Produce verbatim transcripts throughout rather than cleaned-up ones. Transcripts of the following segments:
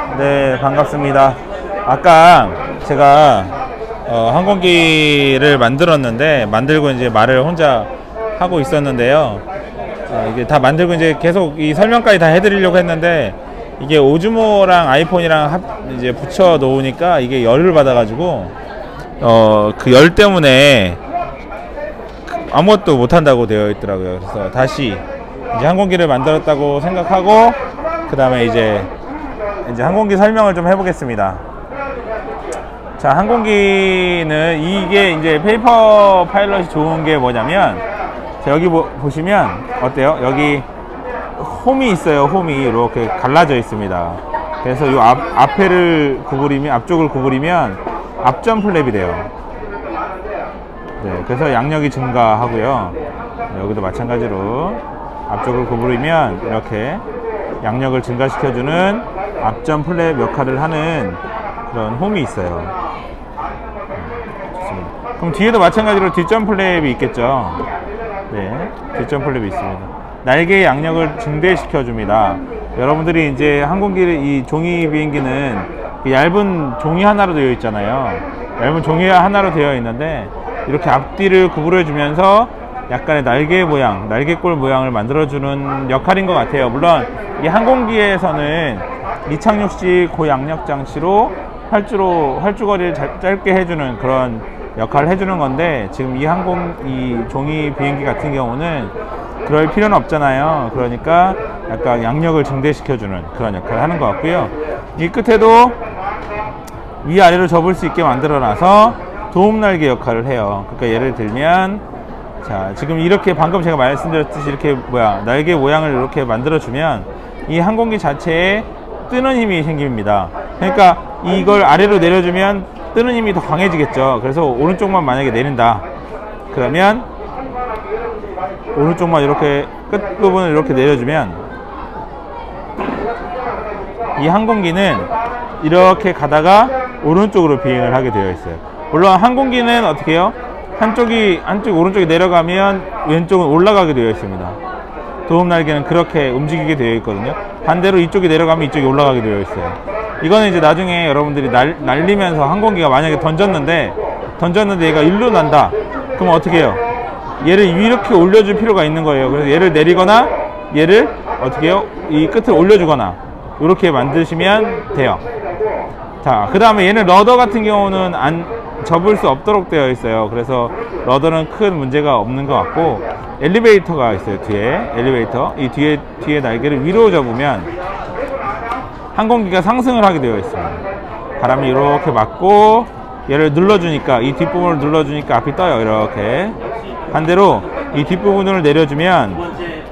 네, 반갑습니다. 아까 제가 어, 항공기를 만들었는데 만들고 이제 말을 혼자 하고 있었는데요. 어, 이게 다 만들고 이제 계속 이 설명까지 다 해드리려고 했는데 이게 오즈모랑 아이폰이랑 합, 이제 붙여 놓으니까 이게 열을 받아가지고 어, 그 열 때문에 아무것도 못한다고 되어 있더라고요. 그래서 다시 이제 항공기를 만들었다고 생각하고 그 다음에 이제 이제 항공기 설명을 좀 해보겠습니다. 자, 항공기는 이게 이제 페이퍼 파일럿이 좋은 게 뭐냐면, 자, 여기 보, 보시면 어때요? 여기 홈이 있어요. 홈이 이렇게 갈라져 있습니다. 그래서 이 앞, 앞에를 구부리면, 앞쪽을 구부리면 앞전 플랩이 돼요. 네, 그래서 양력이 증가하고요. 네, 여기도 마찬가지로 앞쪽을 구부리면 이렇게 양력을 증가시켜주는 앞전 플랩 역할을 하는 그런 홈이 있어요. 네, 좋습니다. 그럼 뒤에도 마찬가지로 뒷전 플랩이 있겠죠. 네, 뒷전 플랩이 있습니다. 날개의 양력을 증대시켜 줍니다. 여러분들이 이제 항공기를, 이 종이 비행기는 얇은 종이 하나로 되어 있잖아요. 얇은 종이 하나로 되어 있는데 이렇게 앞뒤를 구부려 주면서 약간의 날개 모양, 날개꼴 모양을 만들어주는 역할인 것 같아요. 물론 이 항공기에서는 이착륙 시 고양력 장치로 활주로, 활주거리를 짧게 해주는 그런 역할을 해주는 건데, 지금 이 항공, 이 종이 비행기 같은 경우는 그럴 필요는 없잖아요. 그러니까 약간 양력을 증대시켜주는 그런 역할을 하는 것 같고요. 이 끝에도 위아래로 접을 수 있게 만들어 놔서 도움날개 역할을 해요. 그러니까 예를 들면, 자, 지금 이렇게 방금 제가 말씀드렸듯이 이렇게 뭐야, 날개 모양을 이렇게 만들어주면 이 항공기 자체에 뜨는 힘이 생깁니다. 그러니까 이걸 아래로 내려주면 뜨는 힘이 더 강해지겠죠. 그래서 오른쪽만 만약에 내린다, 그러면 오른쪽만 이렇게 끝부분을 이렇게 내려주면 이 항공기는 이렇게 가다가 오른쪽으로 비행을 하게 되어 있어요. 물론 항공기는 어떻게 해요? 한쪽이, 한쪽 오른쪽이 내려가면 왼쪽은 올라가게 되어 있습니다. 도움날개는 그렇게 움직이게 되어 있거든요. 반대로 이쪽이 내려가면 이쪽이 올라가게 되어 있어요. 이거는 이제 나중에 여러분들이 날, 날리면서 항공기가 만약에 던졌는데 던졌는데 얘가 일로 난다, 그럼 어떻게 해요? 얘를 이렇게 올려줄 필요가 있는 거예요. 그래서 얘를 내리거나 얘를 어떻게 해요? 이 끝을 올려주거나 이렇게 만드시면 돼요. 자, 그 다음에 얘는 러더 같은 경우는 안 접을 수 없도록 되어 있어요. 그래서 러더는 큰 문제가 없는 것 같고, 엘리베이터가 있어요. 뒤에 엘리베이터, 이 뒤에 뒤에 날개를 위로 접으면 항공기가 상승을 하게 되어 있습니다. 바람이 이렇게 맞고 얘를 눌러주니까, 이 뒷부분을 눌러주니까 앞이 떠요. 이렇게. 반대로 이 뒷부분을 내려주면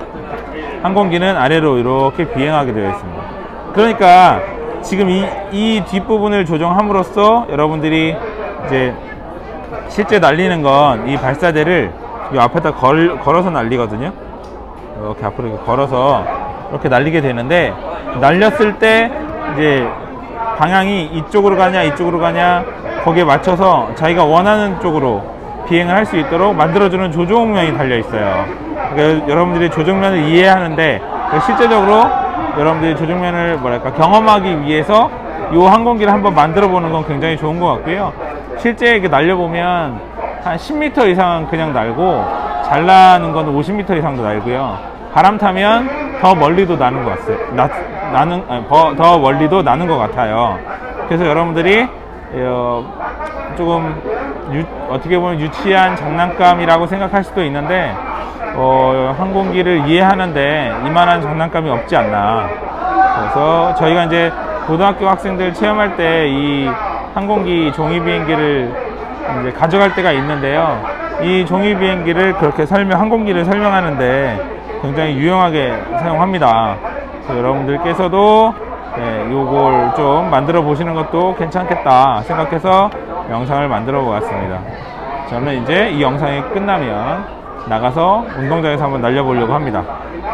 항공기는 아래로 이렇게 비행하게 되어 있습니다. 그러니까 지금 이, 이 뒷부분을 조정함으로써 여러분들이 이제 실제 날리는 건 이 발사대를 이 앞에다 걸, 걸어서 날리거든요. 이렇게 앞으로 이렇게 걸어서 이렇게 날리게 되는데, 날렸을 때 이제 방향이 이쪽으로 가냐 이쪽으로 가냐 거기에 맞춰서 자기가 원하는 쪽으로 비행을 할 수 있도록 만들어주는 조종면이 달려 있어요. 그러니까 여러분들이 조종면을 이해하는데, 실제적으로 여러분들이 조종면을 뭐랄까 경험하기 위해서 이 항공기를 한번 만들어 보는 건 굉장히 좋은 것 같고요. 실제 이렇게 날려보면 한 십 미터 이상 그냥 날고, 잘 나는 건 오십 미터 이상도 날고요. 바람 타면 더 멀리도 나는 것 같아요. 나, 나는, 아니, 더, 더 멀리도 나는 것 같아요. 그래서 여러분들이 어, 조금 유, 어떻게 보면 유치한 장난감이라고 생각할 수도 있는데, 어, 항공기를 이해하는데 이만한 장난감이 없지 않나. 그래서 저희가 이제 고등학교 학생들 체험할 때 이 항공기 종이 비행기를 이제 가져갈 때가 있는데요. 이 종이 비행기를 그렇게 설명, 항공기를 설명하는데 굉장히 유용하게 사용합니다. 그래서 여러분들께서도 네, 요걸 좀 만들어 보시는 것도 괜찮겠다 생각해서 영상을 만들어 보았습니다. 저는 이제 이 영상이 끝나면 나가서 운동장에서 한번 날려보려고 합니다.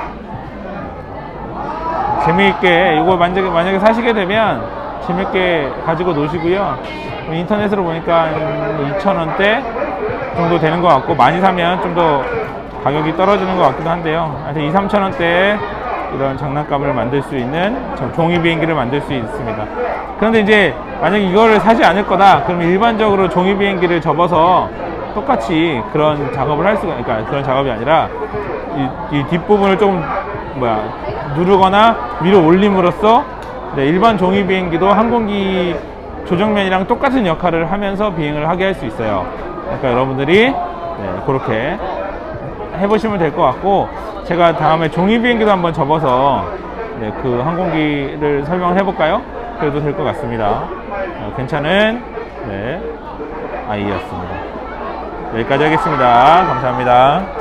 재미있게 이거 만약에, 만약에 사시게 되면 재밌게 가지고 노시고요. 인터넷으로 보니까 이천 원대 정도 되는 것 같고, 많이 사면 좀 더 가격이 떨어지는 것 같기도 한데요. 하여튼 이삼천 원대에 이런 장난감을 만들 수 있는 종이 비행기를 만들 수 있습니다. 그런데 이제 만약에 이거를 사지 않을 거다, 그럼 일반적으로 종이 비행기를 접어서 똑같이 그런 작업을 할 수가, 그러니까 그런 작업이 아니라 이, 이 뒷부분을 좀 뭐야 누르거나 위로 올림으로써 네, 일반 종이 비행기도 항공기 조정면이랑 똑같은 역할을 하면서 비행을 하게 할 수 있어요. 그러니까 여러분들이 네, 그렇게 해보시면 될 것 같고, 제가 다음에 종이 비행기도 한번 접어서 네, 그 항공기를 설명을 해볼까요? 그래도 될 것 같습니다. 어, 괜찮은 네, 아이였습니다. 여기까지 하겠습니다. 감사합니다.